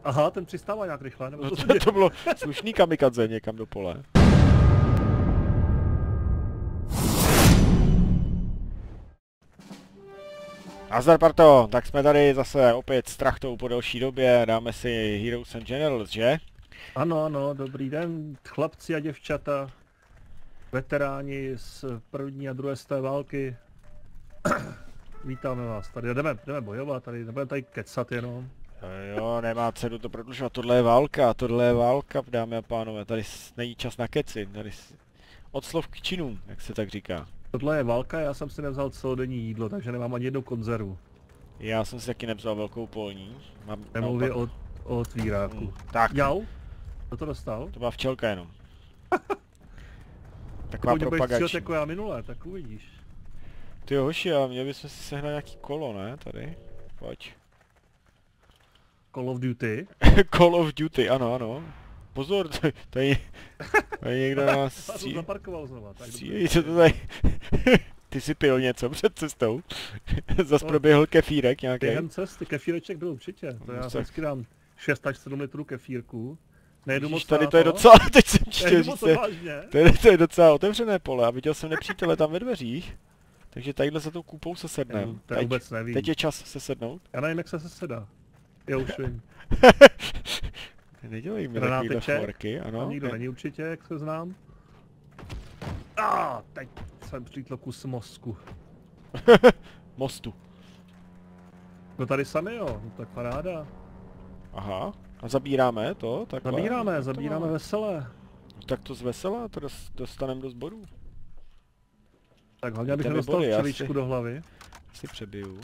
Aha, ten přistává nějak rychle, nebo to To bylo slušný kamikadze někam do pole. Nazdar parto, tak jsme tady zase opět s Trachtou po delší době, dáme si Heroes and Generals, že? Ano, ano, dobrý den, chlapci a děvčata, veteráni z první a druhé světové války. Vítáme vás, tady jdeme bojovat, tady nebudeme tady kecat jenom. Jo, nemá cenu to prodlužovat, tohle je válka, dámy a pánové, tady není čas na keci, tady od slov k činům, jak se tak říká. Tohle je válka, já jsem si nevzal celodenní jídlo, takže nemám ani jednu konzervu. Já jsem si taky nevzal velkou polní. Nemluvě o otvíráku. Tak. Jau? Kdo to dostal? To byla včelka jenom. Taková propagační. Jako já minule, tak uvidíš. Ty hoši, ale měli bychom si sehnat nějaký kolo, ne? Tady. Pojď. Call of Duty? Call of Duty, ano, ano. Pozor, tady někdo nás Já jsem zaparkoval znova, tak co to tady? Ty si pil něco před cestou? Zas proběhl kefírek nějaký? Během cesty, kefíreček byl určitě. To já vždycky dám 6 až 7 litrů kefírku. Nejedu moc tady to je docela, teď jsem chtěl říct, to je docela otevřené pole a viděl jsem nepřítele tam ve dveřích. Takže tadyhle za tou kupou se sednem. To vůbec nevím. Teď je čas se sednout. Já nevím, jak se sedá. Já už vím. Nedělej mi takovýhle forky, ano. Nikdo není určitě, jak se znám. Teď jsem přítl kus mozku. Mostu. No tady sami jo, no tak paráda. Aha, a zabíráme to? Takhle? Zabíráme veselé. Tak to z vesela, to dostaneme do sboru. Tak hlavně abych nedostal včeličku do hlavy. Asi přebiju.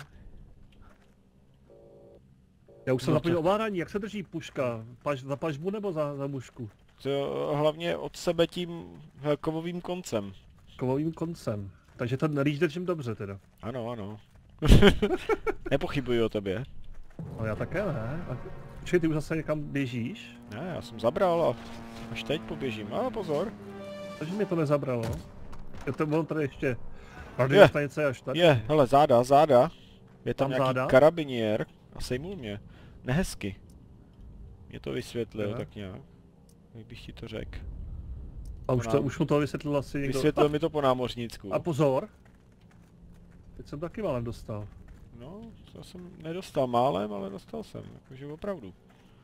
Já už jsem zapomněl ovládání, jak se drží puška? Za pažbu nebo za mušku? To hlavně od sebe tím kovovým koncem. Kovovým koncem. Takže ten rýž držím dobře teda. Ano, ano. Nepochybuji o tobě. No já také ne. Počkej, ty už zase někam běžíš? Ne, já jsem zabral a až teď poběžím. A pozor. Takže mě to nezabralo. Je to bylo tady ještě. Radio stanice až tady. Je, hele, záda. Je tam nějaký záda? karabiniér a sejmul mě. Nehezky. Mě to vysvětlil tak nějak. Jak bych ti to řekl. A už mu to vysvětlil asi někdo. Vysvětlil mi to po námořnicku. A pozor. Teď jsem taky málem dostal. No, to jsem nedostal málem, ale dostal jsem, jakože opravdu.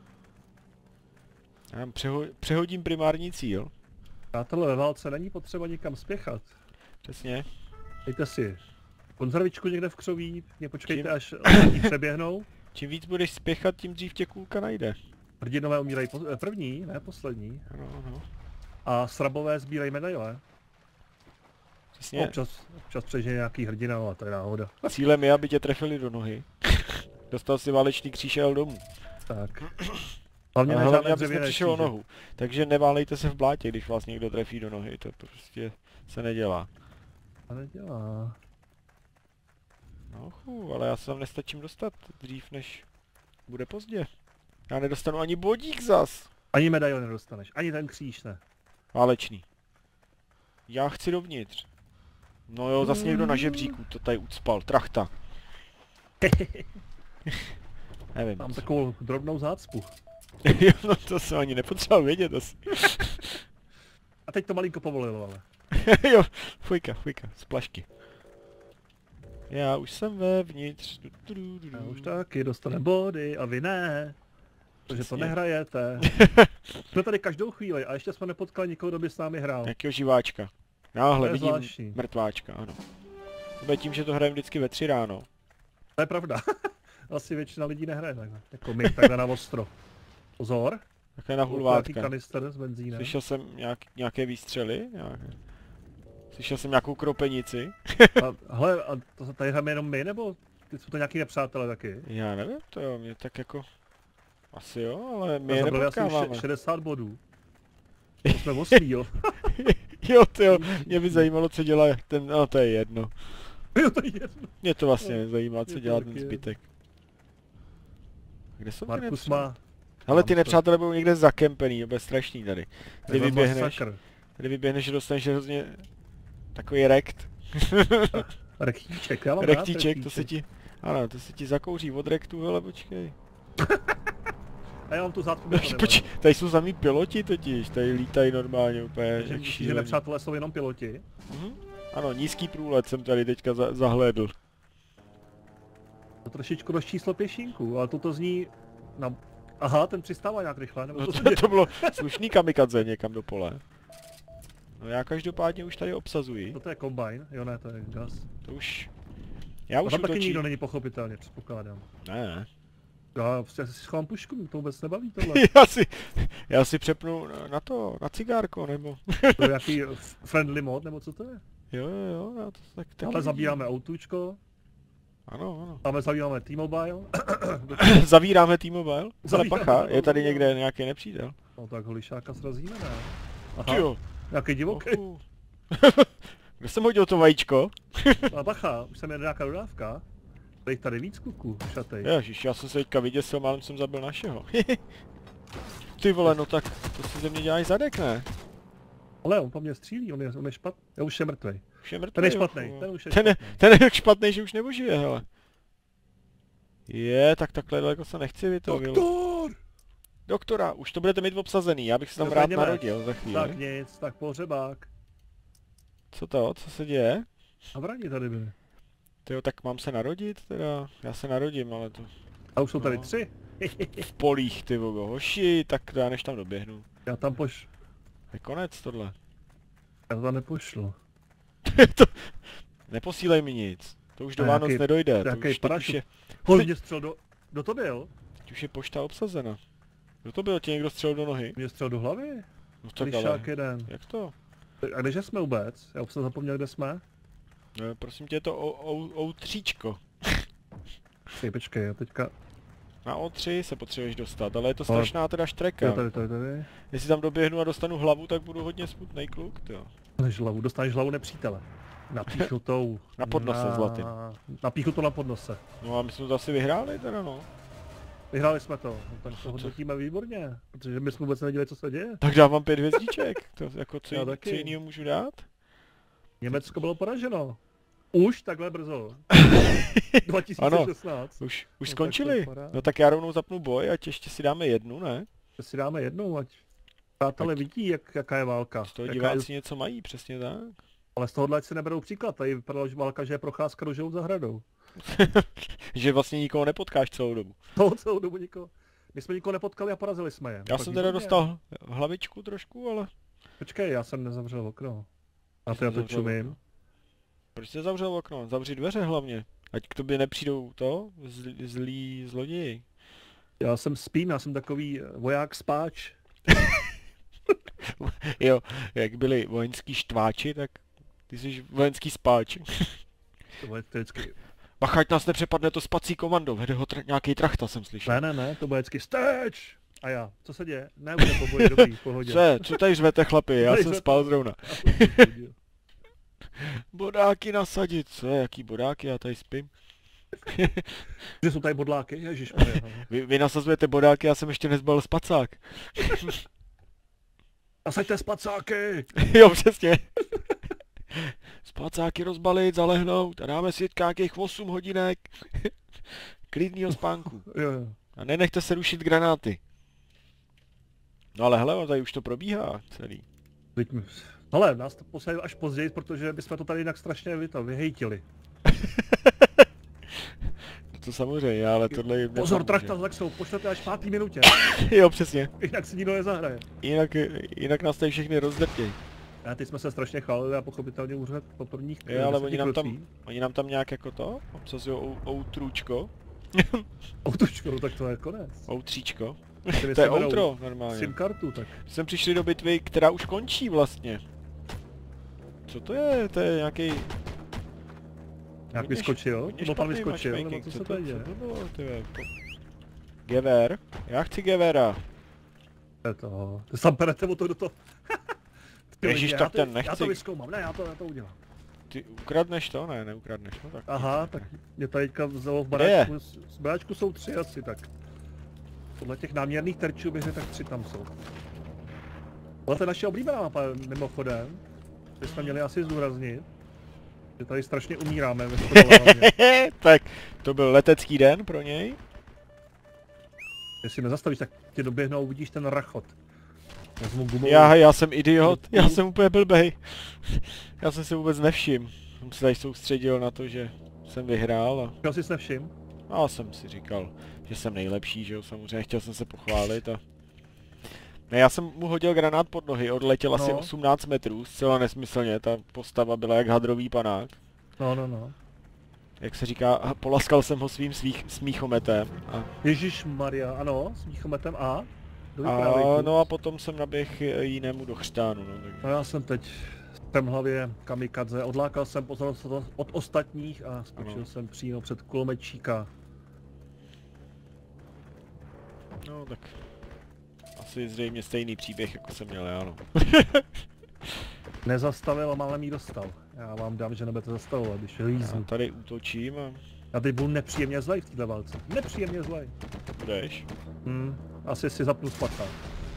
Já přehodím primární cíl. Přátelé, ve válce není potřeba nikam spěchat. Přesně. Dejte si konzervičku někde v křoví, mě počkejte až lidi přeběhnou. Čím víc budeš spěchat, tím dřív tě kulka najde. Hrdinové umírají první, ne poslední. Ano. A srabové sbírají medaile. Přesně. Občas přežije nějaký hrdina, ale to je náhoda. Cílem je, aby tě trefili do nohy. Dostal si válečný kříž a jel domů. Tak. Hlavně abys nepřišel o nohu. Takže neválejte se v blátě, když vás někdo trefí do nohy. To prostě se nedělá. To nedělá. No, ale já se tam nestačím dostat dřív, než bude pozdě. Já nedostanu ani bodík zas. Ani medaile nedostaneš, ani ten kříž ne. Válečný. Já chci dovnitř. No jo, zase někdo na žebříku to tady ucpal. Trachta. Nevím. Mám takovou drobnou zácpu. Jo, no to jsem ani nepotřeboval vědět asi. A teď to malinko povolilo, ale. Jo, fujka, z plašky. Já už jsem vevnitř. Já už taky dostane body a vy ne. Protože to nehrajete. Jsme tady každou chvíli a ještě jsme nepotkali nikoho, kdo by s námi hrál. Jakýho živáčka. Náhle vidím zvláštní. Mrtváčka, ano. To je tím, že to hrajeme vždycky ve 3 ráno. To je pravda. Asi většina lidí nehraje takhle. Jako my, takhle na ostro. Pozor. Takhle na hulvátka. Kanister s benzínem. Slyšel jsem nějaké výstřely? Slyšel jsem nějakou kropenici. Hele, a to tady hrajeme jenom my, nebo jsou to nějaký nepřátelé taky? Já nevím, to jo, mě tak jako... Asi jo, ale my je nepotkáváme. Asi 60 bodů. To jsme oslí, jo. Jo, tyjo, mě by zajímalo, co dělá ten, no to je jedno. Jo, to je jedno. Mě to vlastně nezajímá, co dělá ten zbytek. Kde jsou ty nepřátelé? Hele, ty nepřátelé budou někde zakempený, to bude strašný tady. Kdy vyběhneš, že dostaneš hrozně... Takový rekt. Rektíček, já mám rektíček, to se ti... Ano, to se ti zakouří od rektu, hele, počkej. A já mám tu zátku, Tady jsou samý piloti totiž, tady lítají normálně úplně. že nepřátelé jsou jenom piloti. Ano, nízký průlet jsem tady teďka zahlédl. To trošičku rozčíslo pěšinku, ale toto zní na... Aha, ten přistává nějak rychle, nebo to bylo slušný kamikadze někam do pole. No já každopádně už tady obsazuji. To je kombajn, jo ne, to je gas. To už... Já už tam taky útočím. nikdo není pochopitelně, předpokládám. Ne. Já si schovám pušku, mě to vůbec nebaví tohle. já si přepnu na cigárko, nebo... To je jaký friendly mod, nebo co to je? Jo, já to tak taky ale zabíráme autůčko. Ano. Tam zavíráme T-Mobile. Zavíráme T-Mobile? Ale pacha, je tady někde nějaký nepřítel. No tak ho lišáka srazíme, ne? Aha, jo. nějaký divoký. Kde jsem hodil to vajíčko? A bacha, už jsem jen nějaká dodávka. Je jich tady víc kluků, šatej. Ježiš, já jsem se teďka vyděsil, málem jsem zabil našeho. Ty vole, no tak to si ze mě děláš zadek, ne? Ale on po mně střílí, on je špatný, já už je mrtvej. Už je mrtvej, ten je špatný, ten už je špatný. Ten je špatný, že už nemožije, hele. Tak takhle daleko se nechci vytovil. Doktora, už to budete mít obsazený, já bych se tam rád narodil za chvíli. Tak nic, tak pohřebák. Co se děje? A vrani tady byli. Tyjo, tak mám se narodit teda? Já se narodím, ale to... A už jsou tady 3. V polích, ty vogo, hoši, tak já než tam doběhnu. Já tam Je konec tohle. Já to tam nepošlu. Neposílej mi nic. To už do Vánoc nedojde. To už teď je... Hodně střel Kdo to byl? Teď už je pošta obsazena. Kdo to byl? Tě někdo střelil do nohy? Mě střel do hlavy? No tak ale... jeden. Jak to? A kdeže jsme vůbec? Já už jsem zapomněl, kde jsme. No, prosím tě, je to O3čko. Počkej, já teďka... Na O3 se potřebuješ dostat, ale je to strašná teda štreka. Tady. Jestli tam doběhnu a dostanu hlavu, tak budu hodně smutnej kluk, jo. Dostaneš hlavu nepřítele. Napíchnutou. Na podnose zlatým. Napíchnutou na podnose. No a my jsme to asi vyhráli teda, no. Vyhráli jsme to, no, tak to hodnotíme výborně, protože my jsme vůbec nevěděli, co se děje. Tak dávám 5 hvězdiček, to jako co jinýho můžu dát? Německo bylo poraženo. Už takhle brzo. 2016. Ano, už skončili. No tak já rovnou zapnu boj, ať ještě si dáme jednu, ne? Si dáme jednu, ať přátelé vidí, jaká je válka. Z toho diváci něco mají, přesně tak. Ale z tohohle si neberou příklad, tady vypadala válka, že je procházka růžovou zahradou. Že vlastně nikoho nepotkáš celou dobu. Celou dobu nikoho. My jsme nikoho nepotkali a porazili jsme je. Já jsem teda dostal hlavičku trošku, ale... Počkej, já jsem nezavřel okno. A to já to čumím. Proč jsi zavřel okno? Zavři dveře hlavně. Ať k tobě nepřijdou zlí zloději. Já jsem takový voják spáč. Jo, jak byli vojenský štváči, tak ty jsi vojenský spáč. To je vždycky... Bacha, ať nás nepřepadne to spací komando, vede ho nějaký trachta, jsem slyšel. Ne, to bude vždycky steč! A já, co se děje? Ne, bude po boji, dobrý, v pohodě. Co tady řvete chlapi, já jsem spal zrovna. Bodáky nasadit, co je, jaký bodáky, já tady spím. Že jsou tady bodláky, ježišmarja. Vy nasazujete bodáky, já jsem ještě nezbalil spacák. Nasaďte spacáky! Jo, přesně. Spacáky rozbalit, zalehnout a dáme si nějakých 8 hodinek klidnýho spánku. Jo. A nenechte se rušit granáty. No ale hele, tady už to probíhá celý. Ale nás to posadili až později, protože bychom to tady jinak strašně vyhejtili. To samozřejmě, ale tohle je... Pozor, trakta s Lexou, pošlete až v 5. minutě. Jo, přesně. Jinak si nikdo nezahraje. Jinak nás tady všechny rozdrtějí. A ty jsme se strašně chválili a pochopitelně úřad po prvních... Jo, ale oni nám tam nějak jako to obsazují outrůčko. Outrůčko, no tak to je konec. Outříčko. To je outro normálně. SIM kartu, tak. Jsme přišli do bitvy, která už končí vlastně. Co to je? To je nějaký... Jak vyskočil? Nebo pan vyskočil, nebo co se tady děje? Co to bylo, Gever? Já chci Gevera. To je to. Ty sám perete o to do toho. Ježíš, tak ten nechci. Já to vyzkoumám, ne, já to udělám. Ty ukradneš to? Ne, neukradneš, no tak. Aha, tak mě tady teďka vzalo v baráčku. Z baráčku jsou 3 asi, tak. Podle těch náměrných terčů bych tak 3 tam jsou. Ale to je naše oblíbená mapa, mimochodem. Že jsme měli asi zdůraznit. Že tady strašně umíráme ve Tak, to byl letecký den pro něj. Jestli nezastavíš, tak tě doběhnou, uvidíš ten rachot. Vezmu gumovou. Já jsem idiot, já jsem úplně blbej. Já jsem se vůbec nevšiml. Jsem se tady soustředil na to, že jsem vyhrál a... Já si nevšim. Já jsem si říkal, že jsem nejlepší, že jo, samozřejmě chtěl jsem se pochválit a... Ne, já jsem mu hodil granát pod nohy, odletěl asi 18 metrů, zcela nesmyslně, ta postava byla jak hadrový panák. No. Jak se říká, polaskal jsem ho svým smíchometem a... Ježišmarja, ano, smíchometem a? No a potom jsem naběh jinému do chřtánu, no. Tak... No já jsem teď v hlavě kamikadze, odlákal jsem pozornost od ostatních a skočil jsem přímo před kulomečíka. No tak... Asi zřejmě stejný příběh, jako jsem měl já, no. Nezastavil a málem jí dostal. Já vám dám, že nebudete zastavovat, když líznu. Já tady útočím a... Já teď budu nepříjemně zlej v této válce. Nepříjemně zlej. Budeš? Asi si zapnu spacák.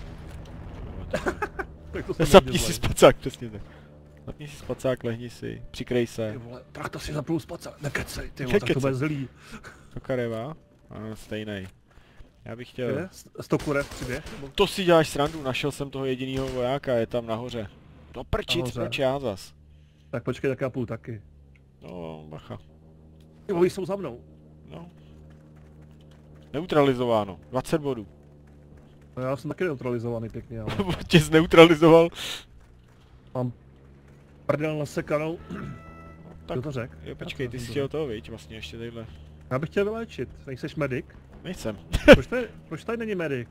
Zapni si spacák, přesně tak. Zapni si spacák, lehni si, přikrej se. Ty vole, tak to si zapnu spacák, nekecej, ty vole, tak to bude zlý. To kareva? Ano, stejnej. Já bych chtěl... 100 kurev přiběh? To si děláš srandu, našel jsem toho jedinýho vojáka, je tam nahoře. No prčic, proč já zas? Tak počkej, tak já půjdu taky. No, bacha. Ty vole, jsou za mnou. No. Neutralizováno, 20 bodů. No já jsem taky neutralizovaný pěkně, ale... Tě zneutralizoval. Mám prdel nasekanou. Tak, kdo to řek? Jo, počkej, ty jsi chtěl toho, viď, vlastně ještě tadyhle. Já bych chtěl vyléčit, nejseš medic? Nejsem. Proč tady není medic?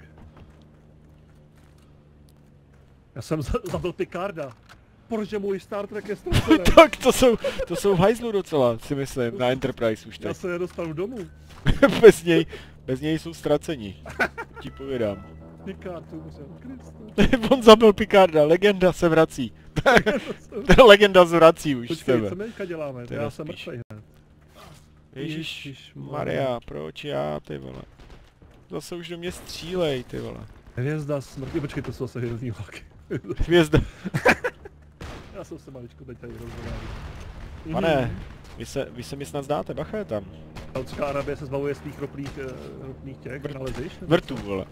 Já jsem zabil Picarda. Protože můj Star Trek je ztracený. Tak to jsou v hajzlu docela, si myslím, na Enterprise už teď. Já se nedostanu domů. bez něj jsou ztraceni. Ti povědám. Picard umřel, Kriste. On zabil Picarda, legenda se vrací. Ta legenda se vrací už z tebe. Počkej, co my teďka děláme? Já jsem mrtvej hned. Ježíš Maria, proč já, ty vole? Zase už do mě střílej, ty vole. Hvězda smrti, počkej, to jsou zase hvězdní vlaky. Hvězda. Já jsem se maličko teď tady rozhodal. Pane, vy se mi snad zdáte, bacha je tam. Saudská Arabie se zbavuje svých ropných těch, naleziš? Vrtů, vole.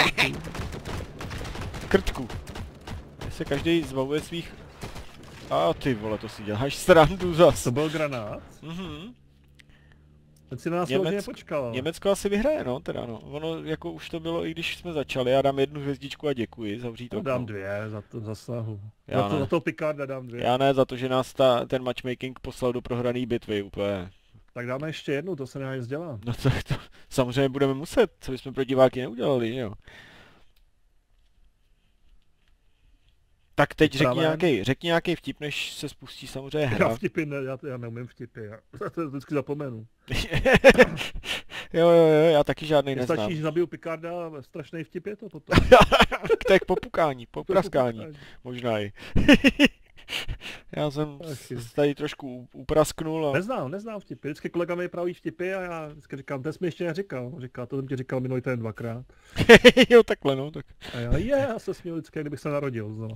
Krtku. Se každý zbavuje svých... A ty vole, to si děláš srandu zas. To byl granát? Teď si na nás hodně počkal. Německo asi vyhraje, no, teda no. Ono jako už to bylo, i když jsme začali, já dám 1 hvězdičku a děkuji, zavřít okno. Dám 2 za snahu. Za to Picarda dám 2. Já ne, za to, že nás ten matchmaking poslal do prohraný bitvy úplně. Tak dáme ještě jednu, to se nedá nic dělat. No tak to samozřejmě budeme muset, co bychom pro diváky neudělali, jo. Tak teď řekni nějaký vtip, než se spustí samozřejmě hra. Já vtipy ne, já neumím vtipy, já to vždycky zapomenu. jo, já taky žádnej neznám. Stačí, že zabiju Picarda, strašný vtip je to potom. Tak popukání, popraskání, možná i. Já jsem tady trošku uprasknul a... Neznám vtipy, vždycky kolega mi praví vtipy a já vždycky říkám, to jsi mi ještě neříkal. Říká, to jsem ti říkal minulý ten 2krát. Jo, takhle no, tak. A já se směl vždycky, kdybych se narodil znovu.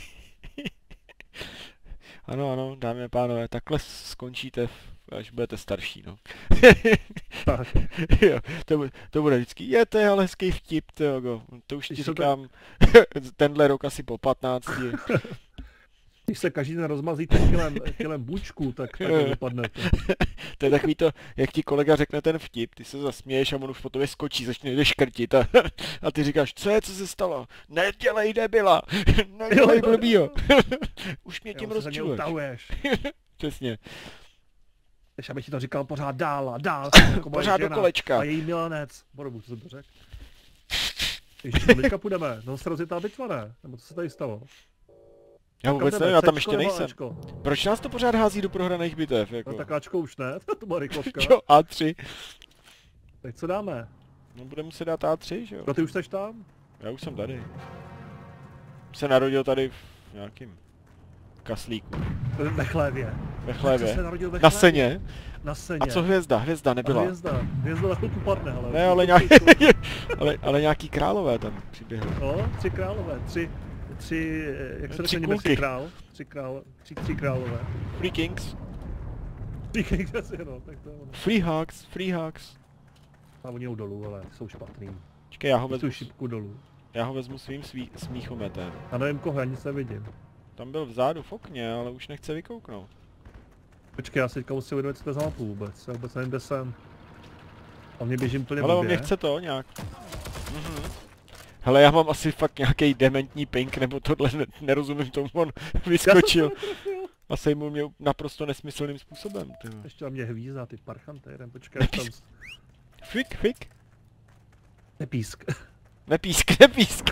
Ano, dámy a pánové, takhle skončíte, až budete starší, no. Tak. Jo, to bude vždycky, to je ale hezký vtip, to už ti říkám, tenhle rok asi po 15. Když se každý den rozmazíte kilem bučku, tak dopadnete. To je takový to, jak ti kolega řekne ten vtip, ty se zasměješ a on už po tobě skočí, začne jde škrtit a ty říkáš, co se stalo? Nedělej debila, nedělej blbýho. Už mě tím rozčiluješ. Přesně. Když abych ti to říkal pořád dál a dál. Jako pořád do kolečka. A její milenec. Borobu, co jsem to řekl? Ještě teďka půjdeme, no se rozjetá bitva, ne? Nebo co se tady stalo? Já vůbec nevím, já tam ještě nejsem. Proč nás to pořád hází do prohraných bitev, jako? No tak Ačko už ne, to byla rychlovka. Jo, A3. Tak co dáme? No budeme muset dát A3, že jo? No ty už jsi tam? Já už jsem tady. Se narodil tady v nějakým kaslíku. Ve chlévě. Ve chlévě? Se narodil ve na seně? Na seně. A co hvězda? Hvězda nebyla. Hvězda za chvilku padne, hele. Ne, ale nějaký králové tam přiběhly. No, 3 králové, tři, jak se řekne německý král? 3 králové. Free Kings. Free Kings, asi no, tak to je ono. Free Hugs. A oni jdou dolů, ale jsou špatný. Počkej, Tu šipku dolů. já ho vezmu svým smíchometem. A nevím koho, ani se vidím. Tam byl vzadu v okně, ale už nechce vykouknout. Počkej, já si teďka musím uvědomit, co to je za mapu vůbec. Já vůbec nevím, kde jsem. A mě běžím plně Ale on blbě. mě chce to nějak. Hele, já mám asi fakt nějaký dementní ping, nebo tohle nerozumím tomu, on vyskočil. A sejmul mě naprosto nesmyslným způsobem. Tyhle. Ještě na mě hvízdá, ty parchanty, jeden, počkej, Nepísk. tam... Fik. Nepísk. Nepísk.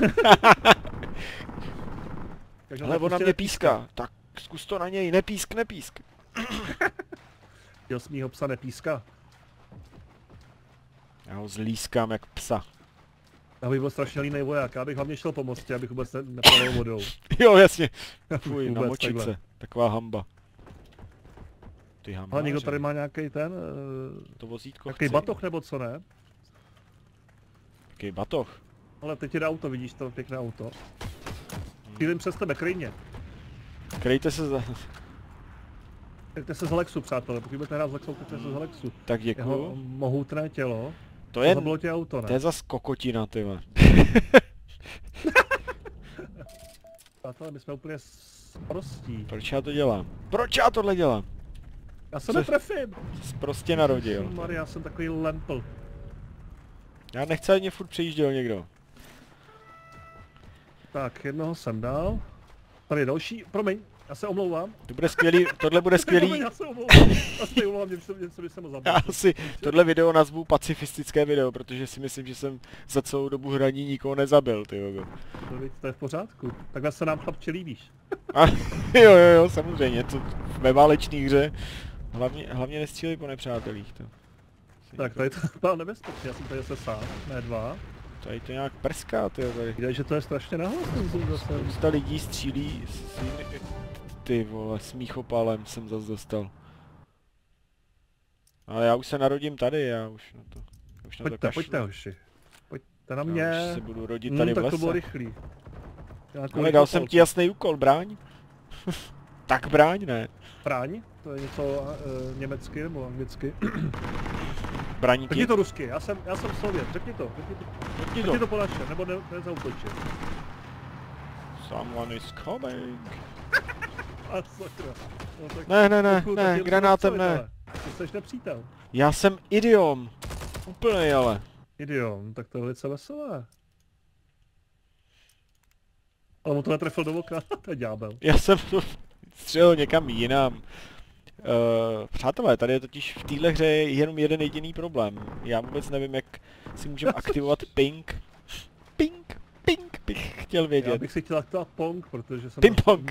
Takže Ale on na mě píská. Tak zkus to na něj, nepísk. Chtěl jsi mýho psa nepíska. Já ho zlískám jak psa. Já bych byl strašně línej voják, já bych hlavně šel po mostě, abych vůbec neplavil vodou. Jo, jasně. Fuj, Vůbec namočit takhle. se. Taková hamba. Ty hamba. Ale někdo tady má nějaký ten... To vozítko nějaký chci. batoh nebo co, ne? Jaký batoh? Ale teď jde auto, vidíš to pěkné auto. Chvílím přes tebe, kryj mě. Kryjte se za... Kryjte se z Lexu, přátelé, pokud budete hrát z Lexu, kryjte se z Lexu. Tak Jeho děkuju. mohutné tělo. To je... Zabilo tě auto, To ne? je zas kokotina, ty vole. Přátelé, my jsme úplně sprostí. Proč já to dělám? Proč já tohle dělám? Já se Co- netrefím! Jsi prostě narodil. Maria, já jsem takový lempl. Já nechci, ať mě furt přejížděl někdo. Tak, jednoho jsem dal. Tady je další, promiň, já se omlouvám. To bude skvělý, tohle bude Promiň, skvělý. já se omlouvám. Já se omlouvám, něco by se mu zabil. Já si tohle video nazvu pacifistické video, protože si myslím, že jsem za celou dobu hraní nikoho nezabil, ty jo. To je v pořádku. Takhle se nám chlapče líbíš. A jo, samozřejmě, to ve válečný hře. Hlavně nestřílej po nepřátelích, to. Tak, tady to bylo nebezpečné, já jsem tady se sám, ne dva. Tady to nějak prská, ty jo, tady. Vidíš, že to je strašně nahlas ten zoom zase. Spousta lidí střílí svými... Ty vole, smíchopálem jsem zas dostal. Ale já už se narodím tady, já už na to... Už na to kašlu. Pojďte hoši. Pojďte na Já mě. už se budu rodit tady v Tak to bylo lese. rychlý. Ale dal jsem ti jasný úkol, bráň. Tak bráň, ne. Bráň? To je něco německy nebo anglicky. Braní Řekni ti. to rusky, já jsem Sovět, řekni to Řekni to. po naše, nebo nezautočit. Someone is coming. A sakra. No, tak Ne, pokud, tak je to granátem nepřátelé. ne. Ty jsi nepřítel. Já jsem idiom. Úplnej ale. Idiom, tak to je velice veselé. Ale mu to netrefil do oka, to je ďábel. Já jsem to střelil někam jinam. Přátelé, tady je totiž v téhle hře jenom jeden jediný problém. Já vůbec nevím, jak si můžeme aktivovat ping. Ping bych chtěl Já vědět. bych si chtěl aktivovat Pong, protože jsem... Ping-pong.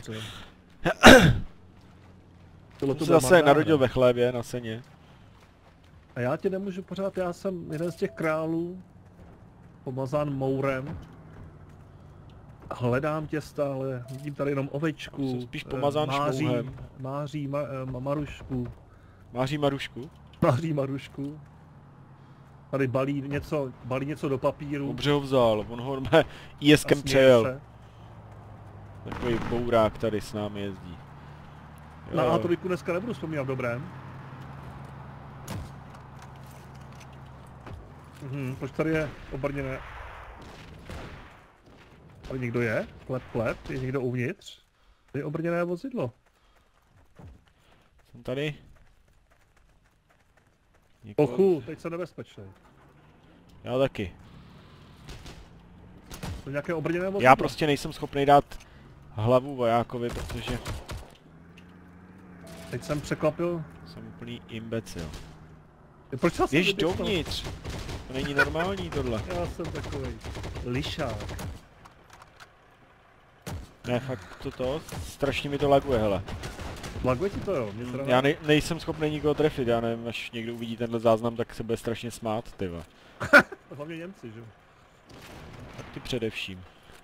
Tohle Jsem to se byla zase marná narodil hra. ve chlévě na seně. A já ti nemůžu pořád, já jsem jeden z těch králů, pomazán mourem. A hledám tě stále, vidím tady jenom ovečku. Jsem spíš pomazán šmouhem. Máří Marušku. Máří Marušku? Máří Marušku. Tady balí něco do papíru. Dobře ho vzal, on ho normálně a ISkem směje přejel. se. Takový bourák tady s námi jezdí. Na Jo. A3 dneska nebudu vzpomínat v dobrém. Proč tady je obrněné? Tady někdo je? Plep, je někdo uvnitř? Tady je obrněné vozidlo. Jsem tady. Někoho- Ochu, teď jsem nebezpečný. Já taky. To je nějaké obrněné vozidlo. Já prostě nejsem schopný dát hlavu vojákovi, protože Teď jsem překvapil. jsem úplný imbecil. Proč já jsem Běž vyběhl? dovnitř! To není normální tohle. Já jsem takovej lišák. Ne, fakt strašně mi to laguje, hele. Laguje ti to jo? Mě teda Já nejsem schopný nikoho trefit, já nevím, až někdo uvidí tenhle záznam, tak se bude strašně smát, tyva. hlavně Němci, že jo? Tak ty především.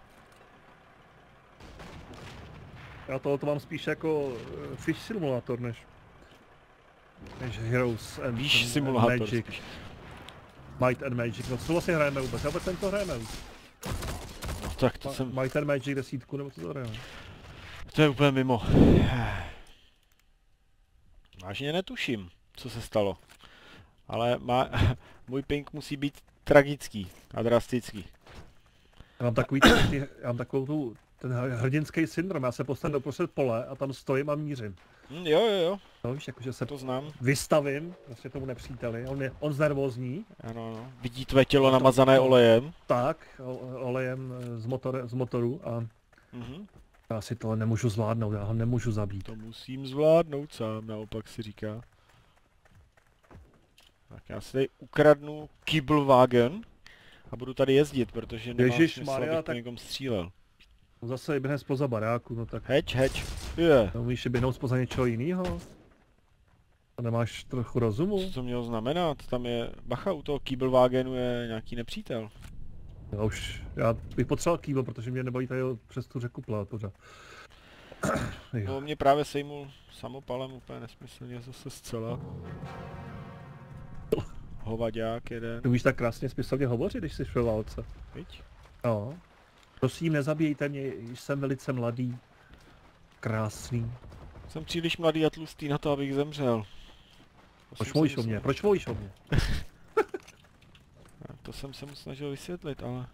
Já tohoto mám spíš jako Fish Simulator než Heroes and Víš, and simulátor Magic. spíš. Might and Magic, no co vlastně hrajeme vůbec? Já vůbec to hrajeme už. No tak to jsem... Might and Magic 10, nebo co to hrajeme? To je úplně mimo. Vážně netuším, co se stalo. Ale můj ping musí být tragický a drastický. Já mám takovou ten hrdinský syndrom, já se postavím doprostřed pole a tam stojím a mířím. Jo. No víš, jakože se To znám. vystavím vlastně tomu nepříteli, on znervózní. Ano. Vidí tvé tělo namazané olejem. Tak, olejem z motoru a já si tohle nemůžu zvládnout, já ho nemůžu zabít. To musím zvládnout sám, naopak si říká. Tak já si tady ukradnu Kibelwagen a budu tady jezdit, protože nemá smysl, abych to někom střílel. Zase běhne spoza baráku, no tak... Heč. Umíš běhnout spoza něčeho jiného? A nemáš trochu rozumu? Co to mělo znamenat? Tam je... Bacha, u toho Kibelwagenu je nějaký nepřítel. Já bych potřeboval kýbl, protože mě nebojí tady přes tu řeku plát pořád. No mě právě sejmul samopalem úplně nesmyslně zase zcela. Hovaďák jeden. Ty umíš tak krásně smyslně hovořit, když jsi ve válce. Viď? No. Prosím, nezabíjejte mě, jsem velice mladý. Krásný. Jsem příliš mladý a tlustý na to, abych zemřel. Proč mluvíš o mě? Proč mluvíš o mě? To jsem se mu snažil vysvětlit, ale...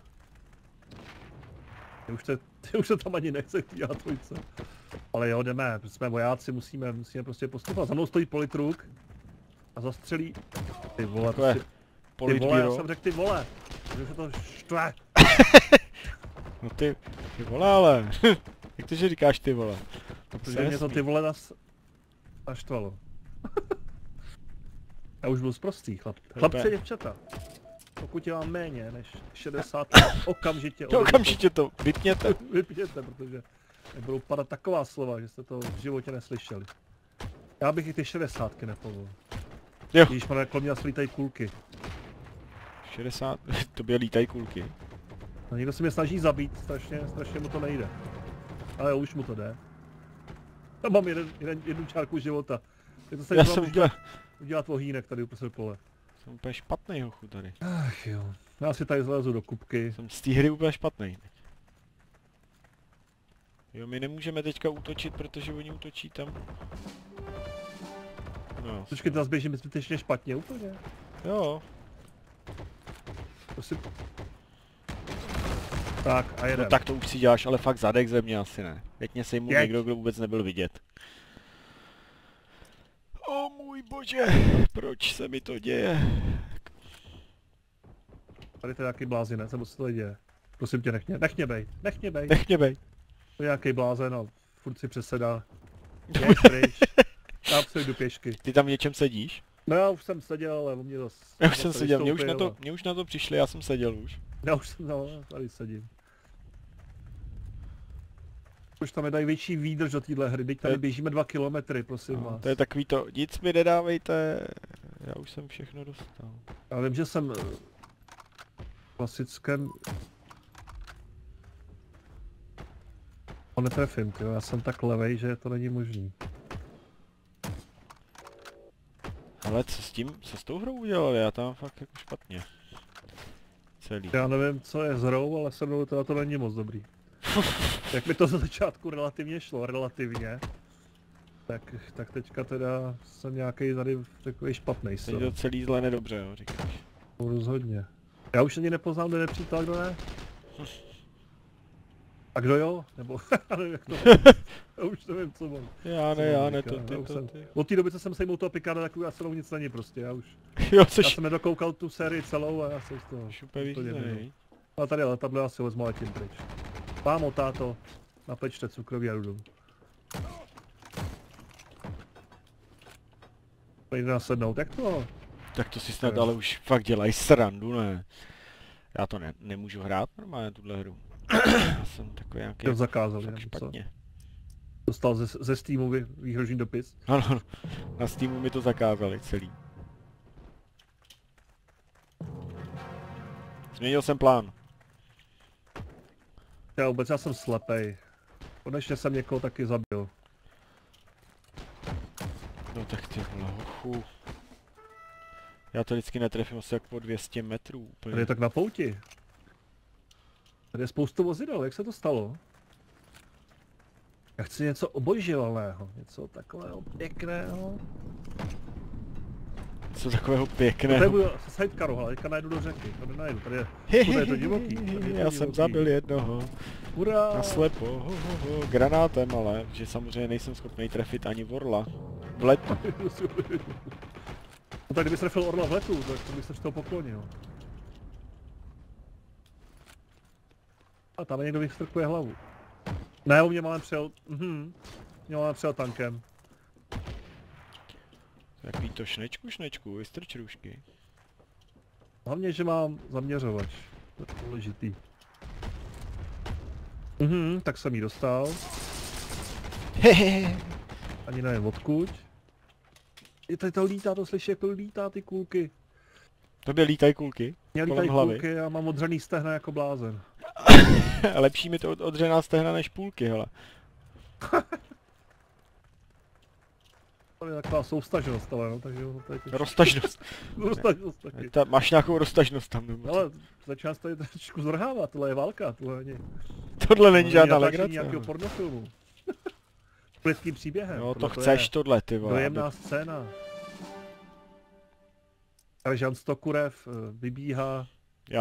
Ty už se tam ani nechce dělat dvojce. Ale jo, jdeme, jsme vojáci, musíme prostě postupovat. Za mnou stojí politruk a zastřelí... Ty vole, prostě... Ty vole, já jsem řekl ty vole. Že se to štve. No ty vole ale. Jak to, že říkáš ty vole? Protože mě to ty vole naštvalo. Já už byl sprostý chlap. Chlapci, děvčata. Pokud je vám méně než 60, okamžitě to vypněte. Vypněte, protože budou padat taková slova, že jste to v životě neslyšeli. Já bych i ty 60 nepovolil. Jo. Když mám kolem mě lítají kulky. 60? Tobě lítají kulky. No, někdo se mě snaží zabít, strašně mu to nejde. Ale už mu to jde. Tam mám jednu čárku života. Tak to se udělat vohýnek tady uprostřed pole. Jsem úplně špatnej hochu tady. Ach jo. Já si tady zlezu do kupky. Jsem z té hry úplně špatnej. Jo, my nemůžeme teďka útočit, protože oni útočí tam. No. Počkej, to zběžím zbytečně špatně úplně. Jo. Prosím. Tak a jedem. No tak to už si děláš, ale fakt zadek ze mě asi ne. Teď mě sejmul někdo, kdo vůbec nebyl vidět. O můj bože, proč se mi to děje? Tady to je nějaký blázinec, nebo se to děje? Prosím tě, nech mě bej. To je nějaký blázen a furt si přesedá. Jeď pryč. Já jdu pěšky. Ty tam v něčem sedíš? No já už jsem seděl, ale on mě zase... Já už jsem seděl, mě už na to přišli, já jsem seděl už. Já už jsem, tady sedím. Už tam je dají větší výdrž do téhle hry, teď tady běžíme 2 kilometry, prosím vás. To je takový to, nic mi nedávejte, já už jsem všechno dostal. Já vím, že jsem v klasickém... netrefím, tyjo, já jsem tak levej, že to není možný. Ale co s tou hrou udělali, já tam fakt jako špatně. Celý. Já nevím, co je s hrou, ale se mnou to není moc dobrý. Jak mi to za začátku relativně šlo, tak teďka teda jsem nějaký tady takový špatnej. Teď to celý zle nedobře, jo, říkáš. Rozhodně. Já už ani nepoznám, kdo nepřítel, kdo ne. A kdo jo? Nebo já nevím, jak to já už nevím, co mám. Já ne, ty. Od té doby, co jsem sejmul toho Picarda, tak já se mnou nic není prostě, já jsem nedokoukal tu sérii celou a já jsem z toho úplně nevěděl. A tady letadlo já si vezmu a letím pryč. Mámo, táto, napečte cukroví a jdu domů. Pojďte nasednout, jak to? Tak to si snad ale už fakt dělají srandu, ne? Já to nemůžu hrát normálně tuhle hru. Já jsem takový nějaký zakázal, špatně. Dostal ze Steamu výhrožný dopis. Ano, na Steamu mi to zakázali celý. Změnil jsem plán. Já jsem slepej. Konečně jsem někoho taky zabil. No tak ty vole, hochu. Já to vždycky netrefím asi jak po 200 metrů úplně. Tady je tak na pouti. Tady je spoustu vozidel, jak se to stalo? Já chci něco obojživelného, něco takového pěkného. Co takového Tady pěkného. budu sidecaru, ale teďka najdu do řeky. Tady najdu, tady je to divoký. Já jsem zabil jednoho. Hurá! Naslepo, granátem, ale že samozřejmě nejsem schopný trefit ani orla. V letu. No tak kdyby trefil orla v letu, tak to by se toho poklonil. A tam někdo vystrkuje hlavu. Ne, u mě malem přijel, mě malem přijel tankem. Takový to šnečku, vystrč růžky. Hlavně, že mám zaměřovač. To je důležitý. Tak jsem jí dostal. Ani nevím odkud. Je tady to lítá, to slyší, jak to lítá ty kulky. Tobě lítají kulky? Mě Kolem lítají hlavy. kulky a mám odřený stehna jako blázen. Lepší mi to odřená stehna než půlky, hele. To je taková soustažnost, ale no, takže to je Roztažnost. soustažnost taky. Máš nějakou roztažnost tam, nebo co? Ale začíná se tady trošičku zrhávat, tohle je válka, tohle není. Tohle není žádná natáčení legrace. nějakého pornofilmu. S lidským příběhem. No to tohle chceš je tohle, ty vole. dojemná scéna. Jan Stokurev vybíhá. Já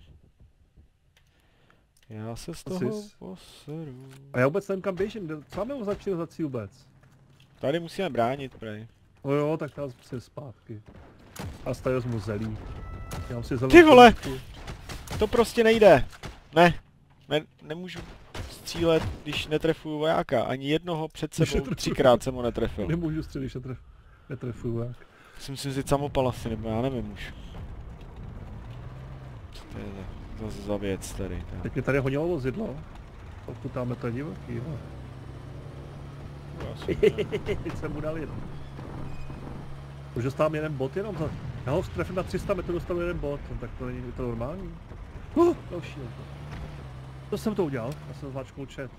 se z toho Asi- poseru. A já vůbec nevím kam běžím, co máme za civilizaci vůbec? Tady musíme bránit, prej. No jo, tak já musím zpátky. A tady vezmu zelí. Já musím zelí. Ty vole! To prostě nejde. Ne, nemůžu střílet, když netrefuju vojáka. Ani jednoho před Když sebou, netrefuju. 3krát jsem ho netrefil. Nemůžu střelit, když netrefuju jak. Musím si vzít samopal asi, nebo já nevím už. Co to je za věc tady? Teď mě tady honilo vozidlo. Pokud tam to je divoký, jo. Teď jsem mu dal jenom. Už dostávám jeden bot jenom za... Já ho trefím na 300 metrů, dostanu jeden bot, no, tak to není to normální. Další. Co jsem to udělal? Já jsem zváčknul chat.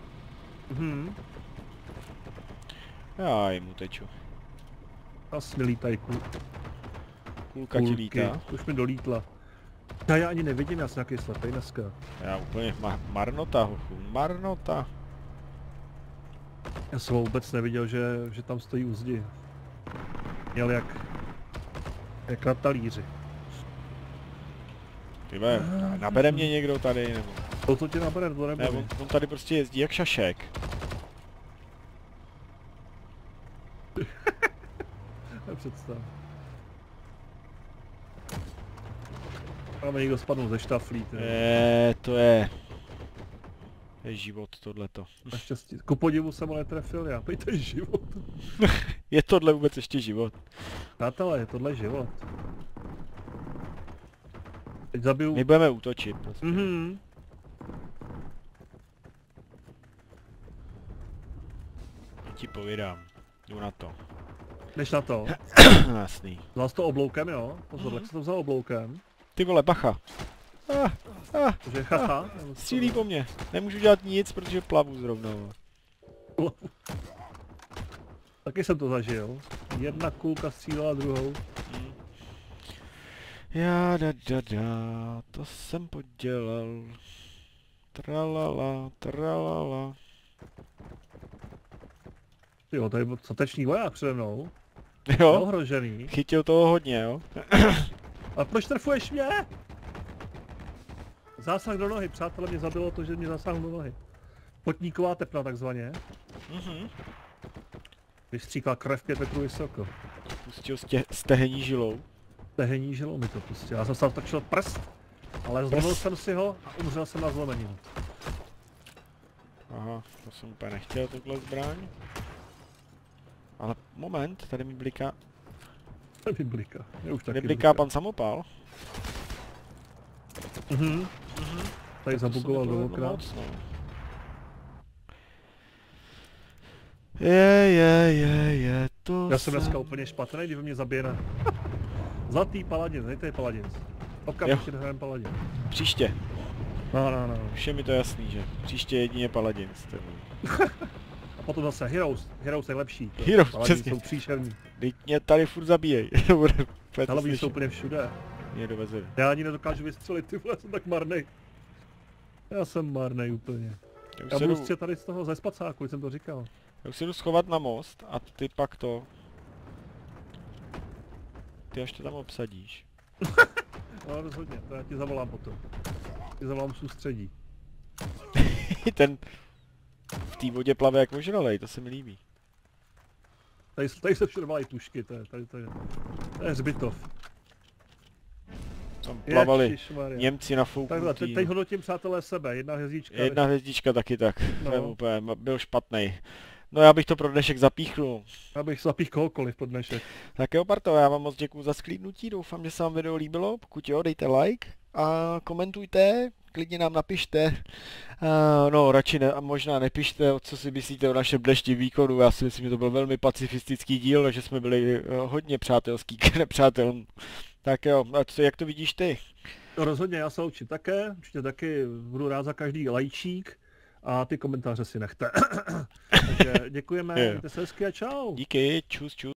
Já jim uteču. Asi mi lítají Kulka ti kulky. lítá. Už mi dolítla. Já ani nevidím, já jsem nějaký slepej dneska. Já úplně marnota, hochu, marnota. Já jsem ho vůbec neviděl, že tam stojí u zdi. Měl jak na talíři. Ty vole, nabere mě někdo tady, nebo... To tě nabere, to Ne, nebude. on tady prostě jezdí jak šašek. Představ. Máme někdo spadnul ze štaflí. To je život tohleto. Naštěstí. Ku podivu jsem ho netrefil, já pejte život. Je tohle vůbec ještě život? Přátelé, tohle je život. Teď zabiju... My budeme útočit prostě. Já ti povídám. Jdu na to. Jdeš na to. Jasný. Vzal jsi to obloukem, jo? Pozor, jak jsi to vzal obloukem. Ty vole, bacha. Takže haha. Střílí po mně. Nemůžu dělat nic, protože plavu zrovna. Taky jsem to zažil. Jedna kulka střílela druhou. Já to jsem podělal. Tralala. Jo, tady byl statečný voják přede mnou. Jo, Ohrožený. chytil toho hodně, jo. A proč trefuješ mě? Zásah do nohy, přátelé, mě zabilo to, že mě zasáhl do nohy. Potníková tepna takzvaně. Vystříkla krev 5 metrů vysoko. Pustil stehení žilou. Tehení žilo mi to pustil. Já jsem se otočil prst, ale zlomil jsem si ho a umřel jsem na zlomeninu. Aha, to jsem úplně nechtěl, tohle zbraň. Ale moment, tady mi bliká. Tady bliká. Tady bliká pan samopal. Tady zabugoval dookrát. Je, to Já jsem dneska úplně špatný, když mě zabije na... Zlatý paladin, dejte je paladin. Okamžitě hrajeme paladin. Příště. No. Už je mi to jasný, že příště jedině paladin. A potom zase Heroes. Heroes je lepší. Heroes, Paladini přesně. jsou příšerní. Teď mě tady furt zabíjej. Hlavní jsou úplně všude. Mě dovezli. Já ani nedokážu vystřelit, ty vole, jsem tak marnej. Já jsem marnej úplně. Já budu střet tady z toho ze spacáku, jsem to říkal. Já už se jdu schovat na most a ty pak to. ty až to tam obsadíš. No rozhodně, to já ti zavolám potom. Ti zavolám soustředí. Ten v té vodě plave jak ožralej, to se mi líbí. Tady se všude tušky, to je hřbitov. Tam plavali Ježišmarja. Němci na fouknutí. Takhle, teď hodnotím přátelé sebe, 1 hvězdička. 1 hvězdička taky tak, No. to je úplně, byl špatnej. No já bych to pro dnešek zapíchnul. Abych zapích kohokoliv pod dnešek. Tak jo, parto, já vám moc děkuju za sklídnutí, doufám, že se vám video líbilo, pokud jo, dejte like a komentujte, klidně nám napište, no radši ne, a možná nepište, co si myslíte o našem dnešním výkonu, já si myslím, že to byl velmi pacifistický díl, že jsme byli hodně přátelský k nepřátelům. Tak jo, a co, jak to vidíš ty? No, rozhodně, já se určitě také, určitě taky budu rád za každý lajčík a ty komentáře si nechte. Takže děkujeme, mějte se hezky a čau. Díky, čus.